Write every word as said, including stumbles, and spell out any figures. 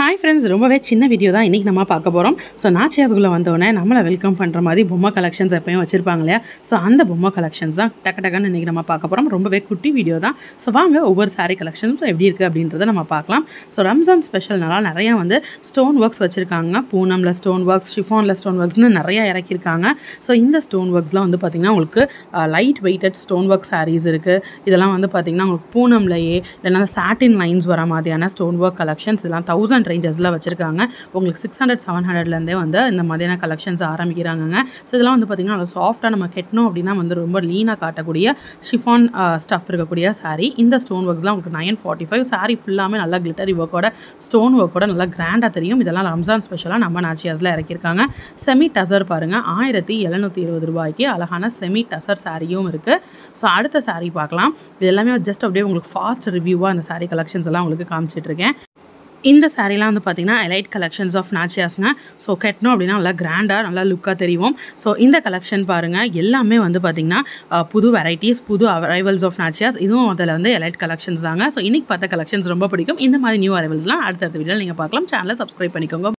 Hi friends, ரொம்பவே சின்ன video தான் இன்றைக்கி நம்ம பார்க்க போகிறோம். ஸோ நாச்சியாஸ்குள்ளே வந்தோடனே நம்மளை வெல்கம் பண்ணுற மாதிரி பொம்மை கலெக்ஷன்ஸ் எப்பயும் வச்சுருப்பாங்க இல்லையா? ஸோ அந்த பொம்மை கலெக்ஷன்ஸ் தான் டக்கு டக்குன்னு இன்றைக்கி நம்ம பார்க்க போகிறோம். ரொம்பவே குட்டி வீடியோ தான். ஸோ வாங்க ஒவ்வொரு சாரீ கலெக்ஷன்ஸும் எப்படி இருக்குது அப்படின்றத நம்ம பார்க்கலாம். ஸோ ரம்ஜான் ஸ்பெஷல்னால நிறையா வந்து ஸ்டோன் ஒர்க்ஸ் வச்சுருக்காங்க. பூனமில் ஸ்டோன் ஒர்க்ஸ், ஷிஃபானில் ஸ்டோன் ஒர்க்ஸ்னு நிறையா இறக்கியிருக்காங்க. ஸோ இந்த ஸ்டோன் ஒர்க்ஸ்லாம் வந்து பார்த்திங்கன்னா உங்களுக்கு light weighted stone work saris இருக்குது. இதெல்லாம் வந்து பார்த்திங்கன்னா உங்களுக்கு பூனம்லையே இல்லைனா சாட்டின் லைன்ஸ் வர மாதிரியான ஸ்டோன் ஒர்க் கலெக்ஷன்ஸ் இதெல்லாம் தௌசண்ட் ரேஞ்சஸில் வச்சுருக்காங்க. உங்களுக்கு சிக்ஸ் ஹண்ட்ரட் செவன் ஹண்ட்ரட்லேருந்தே வந்து இந்த மாதிரியான கலெக்ஷன்ஸ் ஆரம்பிக்கிறாங்க. ஸோ இதெல்லாம் வந்து பார்த்திங்கன்னா நல்லா சாஃப்டாக நம்ம கெட்டணும் அப்படின்னா வந்து ரொம்ப லீனாக காட்டக்கூடிய ஷிஃபான் ஸ்டஃப் இருக்கக்கூடிய சாரீ. இந்த ஸ்டோன் ஒர்க்ஸ்லாம் உங்களுக்கு நைன் ஃபார்ட்டி ஃபைவ் சாரீ ஃபுல்லாமே நல்லா கிளிட்டரி ஒர்க்கோட ஸ்டோன் ஒர்க்கோட நல்லா கிராண்டாக தெரியும். இதெல்லாம் ரம்ஜான் ஸ்பெஷலாக நம்ம நாச்சியாஸில் இறக்கியிருக்காங்க. செமி டசர் பாருங்கள், ஆயிரத்தி எழுநூற்றி இருபது ரூபாய்க்கு அழகான செமி டசர் சாரியும் இருக்குது. ஸோ அடுத்த சாரீ பார்க்கலாம். இது எல்லாமே ஜஸ்ட் அப்படியே உங்களுக்கு ஃபாஸ்ட் ரிவ்யூவாக அந்த சாரீ கலெக்ஷன்ஸ் எல்லாம் உங்களுக்கு காமிச்சிட்ருக்கேன். இந்த சாரீலாம் வந்து பார்த்திங்கன்னா எலைட் கலெக்ஷன்ஸ் ஆஃப் நாச்சியாஸ்ங்க. ஸோ கட்டணும் அப்படின்னா நல்லா கிராண்டாக நல்லா லுக்காக தெரியும். ஸோ இந்த கலெக்ஷன் பாருங்கள், எல்லாமே வந்து பார்த்திங்கன்னா புது வெரைட்டிஸ், புது அரைவல்ஸ் ஆஃப் நாச்சியாஸ். இதுவும் அதில் வந்து எலைட் கலெக்ஷன்ஸ் தாங்க. ஸோ இன்றைக்கி பார்த்த கலெக்ஷன்ஸ் ரொம்ப பிடிக்கும். இந்த மாதிரி நியூ அரைவல்ஸ்லாம் அடுத்தடுத்த வீடியோவில் நீங்கள் பார்க்கலாம். சேனலை சப்ஸ்கிரைப் பண்ணிக்கோங்க.